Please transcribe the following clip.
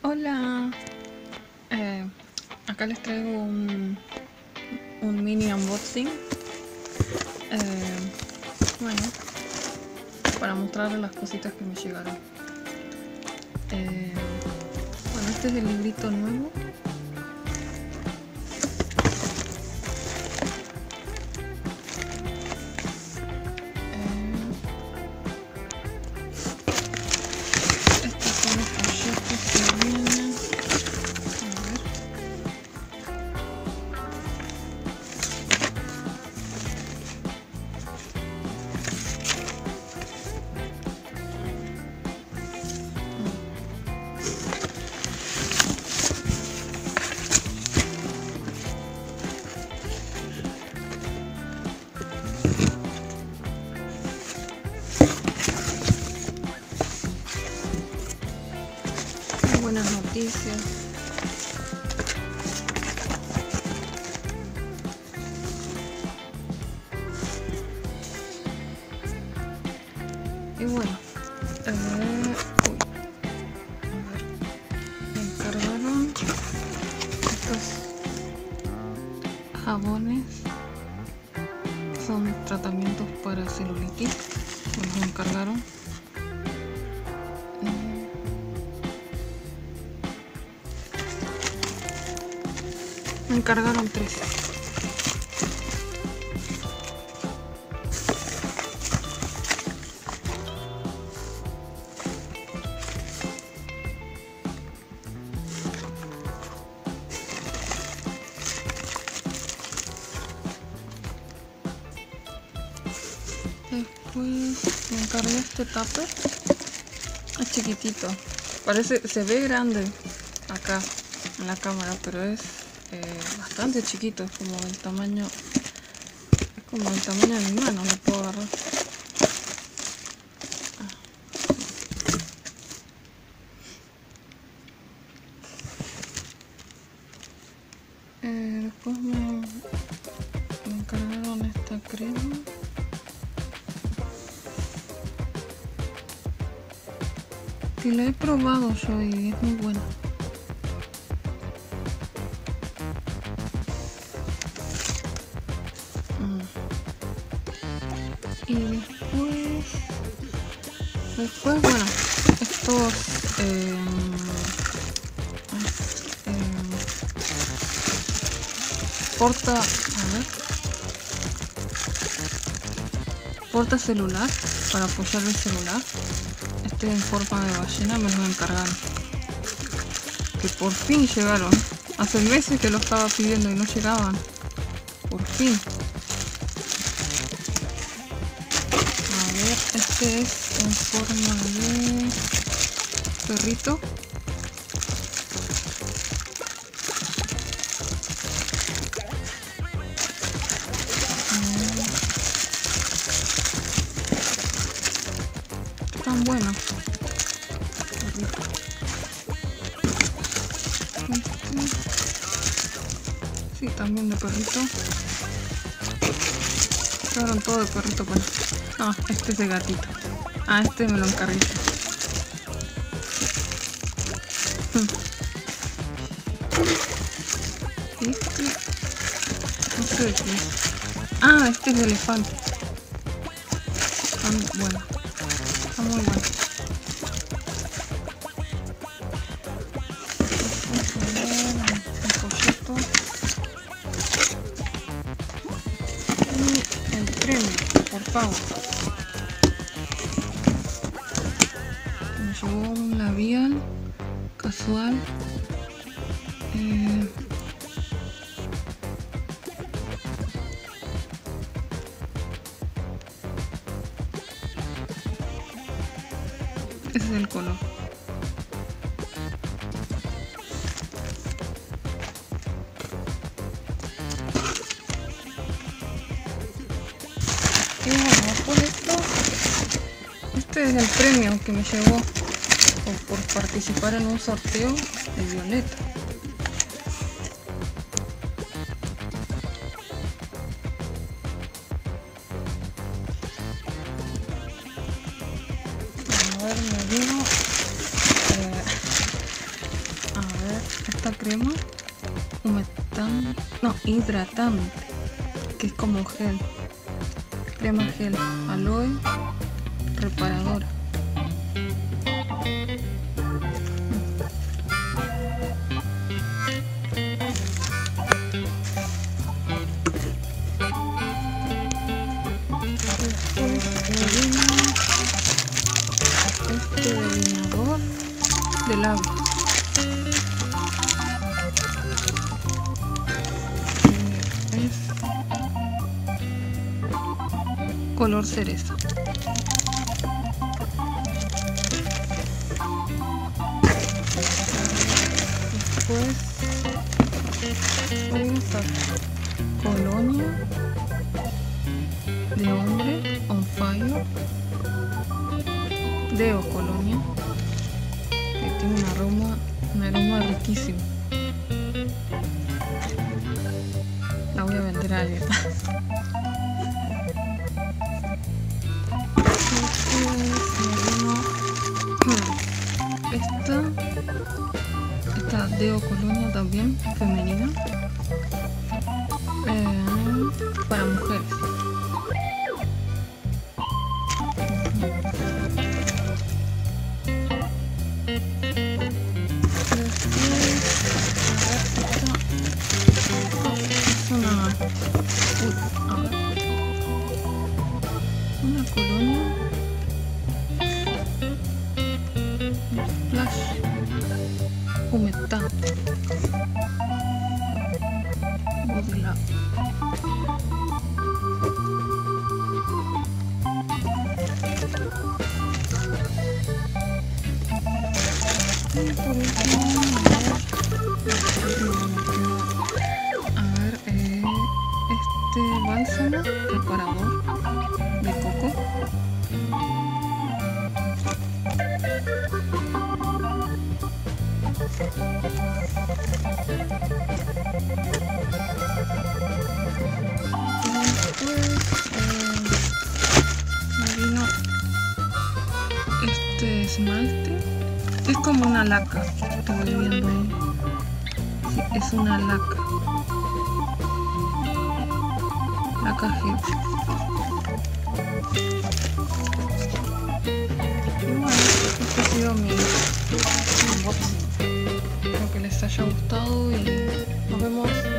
Hola, eh, acá les traigo un mini unboxing. Bueno, para mostrarles las cositas que me llegaron. Bueno, este es el librito nuevo. Estos son los folletos que vienen. A ver. Buenas noticias. Y bueno, a ver, me encargaron estos jabones. Son tratamientos para celulitis. Me los encargaron. Me encargaron 3. Después me encargué este tupper. Es chiquitito. Se ve grande acá en la cámara, pero es bastante chiquito. Es como el tamaño de mi mano. Lo puedo agarrar. Después me encargaron esta crema. Que la he probado yo y es muy buena. Y después bueno, estos porta celular para apoyar el celular. Este en forma de ballena me lo encargaron. Que por fin llegaron. Hace meses que lo estaba pidiendo y no llegaban. Por fin. A ver, este es en forma de perrito. Están buenos. Sí, también de perrito. Quedaron todo de perrito, pero no, este es de gatito. Este me lo encargué. Este no sé de qué es. Este es de elefante. Bueno, está muy bueno. El premio por pago. Me llegó un labial casual. Ese es el color. Y bueno, por esto, este es el premio que me llegó por participar en un sorteo de Violeta. A ver, me digo esta crema humectante, no, hidratante, que es como gel, crema gel, aloe reparadora. Este delineador de labios. Es color cereza. Después voy a usar colonia de hombre on fire, Deo Colonia, que tiene un aroma riquísimo. La voy a vender a alguien. Esta Deo Colonia también femenina, para mujeres. Una colonia splash humectante Body Lab. Y por último, este bálsamo reparador de coco. Me vino este esmalte, es como una laca, estoy viendo ahí. Sí, es una laca gel. Y bueno, este ha sido mi unboxing. Espero que les haya gustado y nos vemos